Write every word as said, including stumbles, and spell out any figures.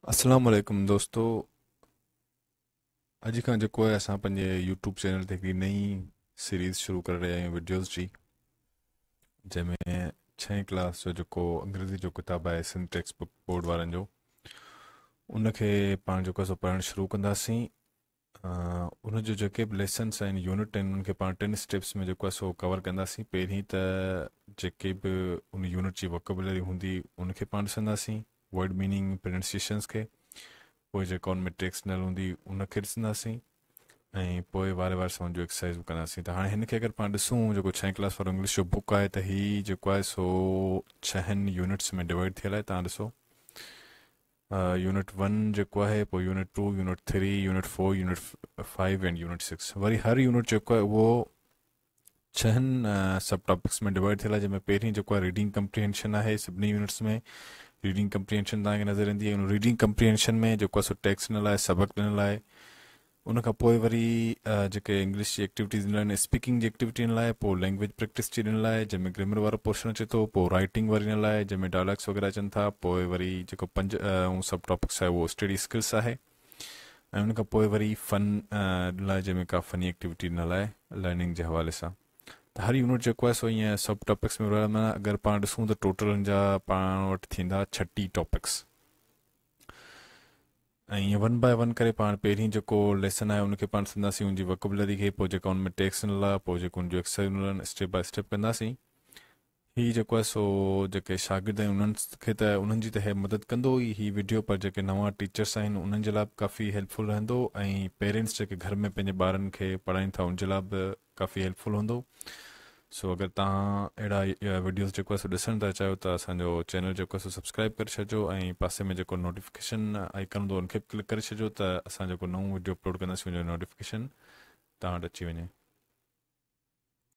अस्सलाम वालेकुम दोस्तों। अॼु खां जेको आहे असां पंहिंजे यूट्यूब चैनल ते हिकिड़ी नई सीरीज़ शुरू करे रहिया आहियूं वीडियोज़ जी, जंहिंमें छहें क्लास जो जेको अंग्रेज़ी जो किताबु आहे सिंध टेक्स्ट बुक बोर्ड वारनि जो, उनखे पाण जेको आहे सो पढ़णु शुरू कंदासीं। अ, उनजो जेके बि लेसन्स आहिनि, यूनिट आहिनि, उनखे पाण टिनि स्टेप्स में जेको आहे सो कवर कंदासीं। पहिरीं त जेके बि उन यूनिट जी वोकेबुलरी हूंदी उनखे पाण ॾिसंदासीं, वर्ड मीनिंग प्रोनाउंसिएशंस खे। पोइ जेका उन में टेक्सनल हूंदी उनखे ॾिसंदासीं, ऐं पोइ वारे वारे सां जो एक्सरसाइज़ बि कंदासीं। त हाणे हिन खे अगरि पाण ॾिसूं, जेको छहें क्लास वारो इंग्लिश जो बुक आहे, त हीअ जेको आहे सो छहनि यूनिट्स में डिवाइड थियल आहे। तव्हां ॾिसो, यूनिट वन जेको आहे, पोइ unit two, unit three, unit four, unit five and unit six. वरी हर यूनिट जेको आहे उहो छहनि सब टॉपिक्स में डिवाइड थियल आहे, जंहिंमें पहिरीं जेको आहे रीडिंग कंप्रीहेंशन आहे। सभिनी यूनिट्स में रीडिंग कंप्रीहेंशन तव्हांखे नज़र ईंदी आहे। उन रीडिंग कंप्रीहेंशन में जेको आहे सो टेक्स्ट ॾिनल आहे, सबक ॾिनल आहे। उन खां पोइ वरी अ, जेके इंग्लिश जी एक्टिविटीज़ ॾिनल आहिनि, स्पीकिंग जी एक्टिविटी ॾिनल आहे, पोइ लैंग्वेज प्रैक्टिस जी ॾिनल आहे, जंहिंमें ग्रामर वारो पोर्शन अचे थो, पोइ राइटिंग वरी ॾिनल आहे, जंहिंमें डायलॉग्स वग़ैरह अचनि था। पोइ वरी जेको पंज ऐं सब टॉपिक्स आहे उहो स्टडी स्किल्स आहे। ऐं उन खां पोइ वरी फन ॾिनल आहे, जंहिंमें का फनी एक्टिविटी ॾिनल आहे लर्निंग जे हवाले सां। त हर यूनिट जेको आहे सो ईअं सब टॉपिक्स में विरहायल आहे। अगरि पाण ॾिसूं त टोटल हिन जा पाण वटि थींदा छटीह टॉपिक्स। ऐं ईअं वन बाय वन करे पाण पहिरीं जेको लेसन आहे उनखे पाण ॾिसंदासीं, उनजी वोकेबुलरी खे। पोइ जेका उनमें टेक्स्ट ॾिनल आहे, पोइ जेको उनजो एक्सरसाइज़ ॾिनल आहिनि, स्टेप बाय स्टेप कंदासीं। हीअ जेको आहे सो जेके शागिर्द आहिनि उन्हनि खे त उन्हनि जी त हे मदद कंदो ई ही वीडियो, पर जेके नवां टीचर्स आहिनि उन्हनि जे लाइ बि काफ़ी हेल्पफुल रहंदो। ऐं पेरेंट्स जेके घर में पंहिंजे ॿारनि खे पढ़ाइनि था उन जे लाइ बि काफ़ी हेल्पफुल हूंदो। सो अगरि तव्हां अहिड़ा वीडियोस जेको आहे सो ॾिसणु था चाहियो त असांजो चैनल जेको आहे सो सब्सक्राइब करे छॾिजो, ऐं पासे में जेको नोटिफिकेशन आइकन हूंदो उनखे क्लिक करे छॾिजो, त असां जेको नओं वीडियो अपलोड कंदासीं उनजो नोटिफिकेशन तव्हां वटि अची वञे।